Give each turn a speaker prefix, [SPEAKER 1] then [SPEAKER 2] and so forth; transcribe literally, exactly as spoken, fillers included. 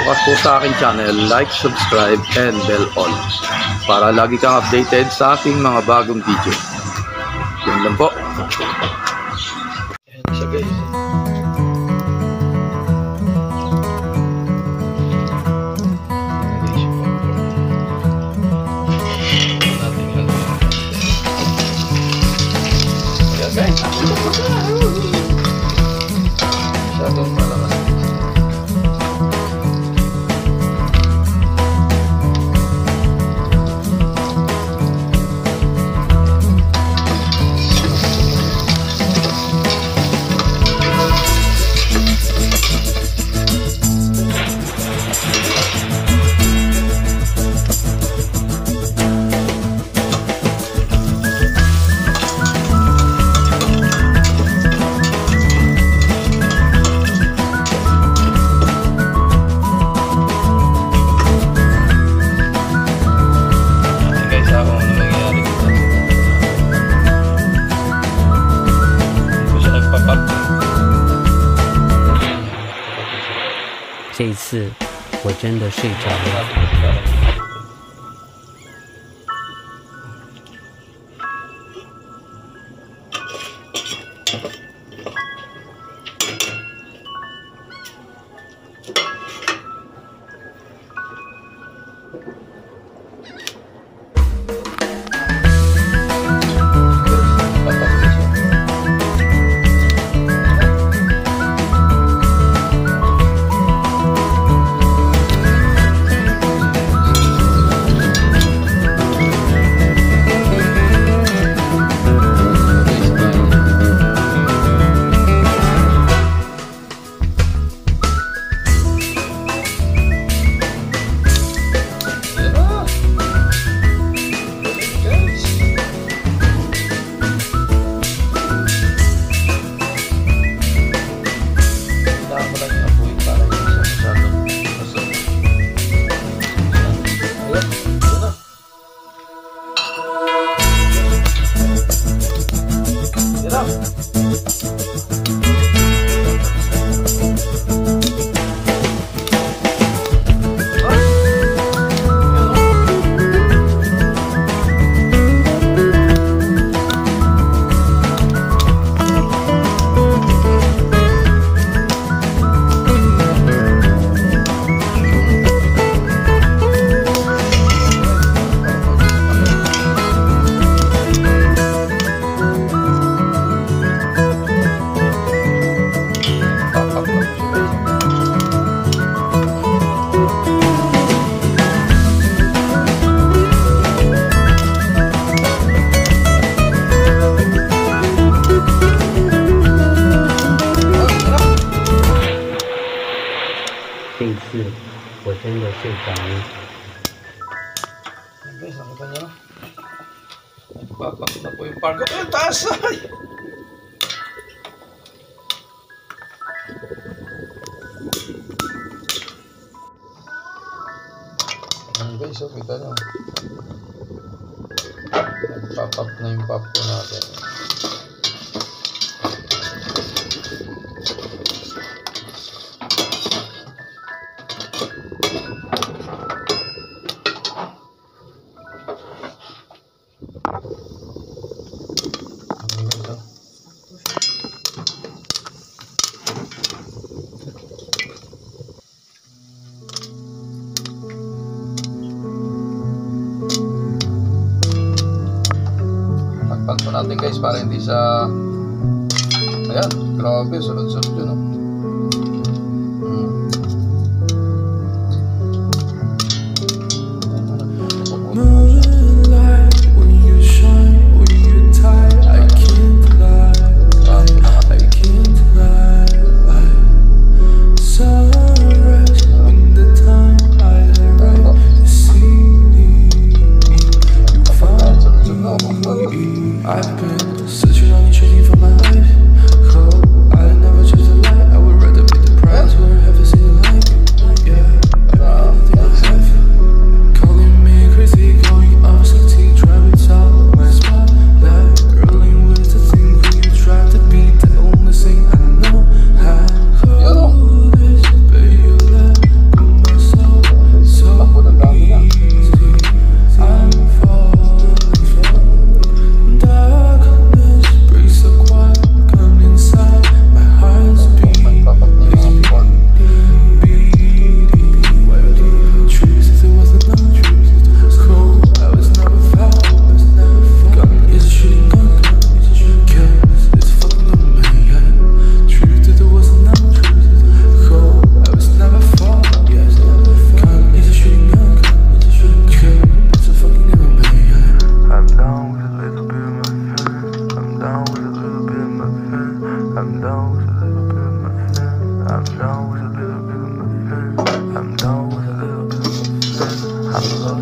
[SPEAKER 1] Dapat po sa aking channel, like, subscribe, and bell all para lagi kang updated sa aking mga bagong video. Yun lang po. Ayan siya guys. Masyadong malakas.
[SPEAKER 2] 这一次我真的睡着了。 这一次我真的睡着了。
[SPEAKER 1] Guys, nakita niyo na. Nagpapak na po yung pargo. Ay, taas! Ay! Ayan guys, oh, kita niyo. Nagpapak na yung pop ko natin. Takpan natin guys para hindi sa ayan, grabe, sunod-sunod yun oh.
[SPEAKER 3] I've been searching on you, chasing for my life. Hope I never choose a life. I'm nowhere. I'm alone.